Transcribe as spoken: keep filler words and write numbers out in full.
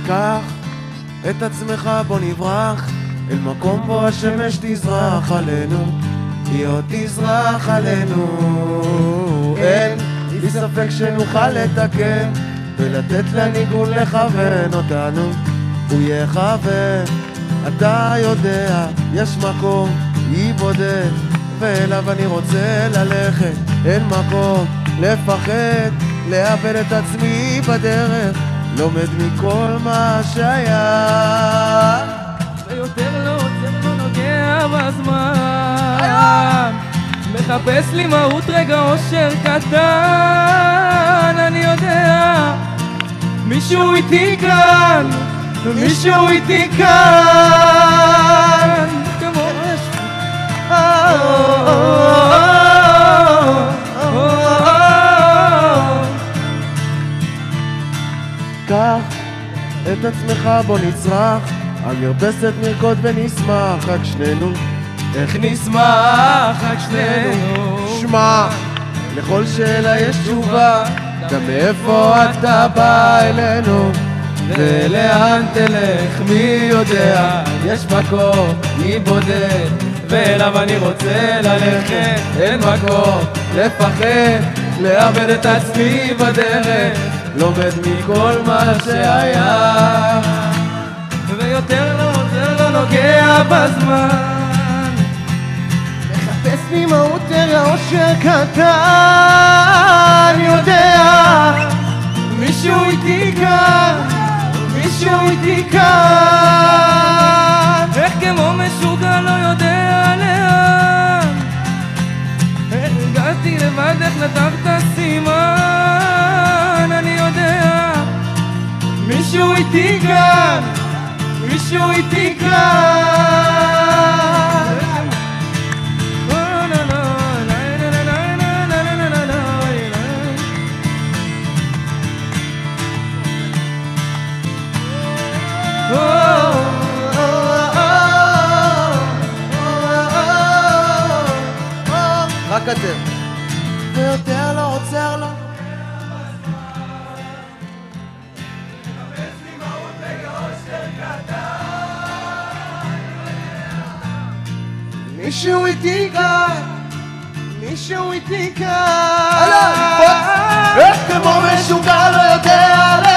קח את עצמך בוא נברח אל מקום בו השמש תזרח עלינו, היא עוד תזרח עלינו. אין לי ספק שנוכל לתקן ולתת לניגון לכוון אותנו, הוא יכוון. אתה יודע יש מקום היא בודד ואליו אני רוצה ללכת, אין מקום לפחד לאבד את עצמי בדרך, לומד מכל מה שהיה ויותר לא עוצר לא נוגע בזמן, מחפש לי מהות רגע אושר קטן. אני יודע מישהו איתי כאן, מישהו איתי כאן כמו קח את עצמך בוא נצרח על מרפסת נרקוד ונשמח רק שנינו, איך נשמח רק שנינו. שמע לכל שאלה יש תשובה, גם מאיפה אתה בא אלינו ולאן תלך מי יודע, יש מקום מי בודד ואליו אני רוצה ללכת, אין מקום לפחד לאבד את עצמי בדרך, לומד מכל מה שהיה ויותר לא עוזר לא נוגע בזמן, מחפש לי מהות רגע אושר קטן. יודע מישהו איתי כאן, מישהו איתי כאן, איך כמו משוגע לא יודע לאן, איך הגעתי לבד איך נתת סימן. אני יודע מישהו איתי כאן, מישהו איתי כאן. רק אתם ויותר לא עוצר לו מישהו איתי כאן, מישהו איתי כאן, איך כמו משוגע לא יודע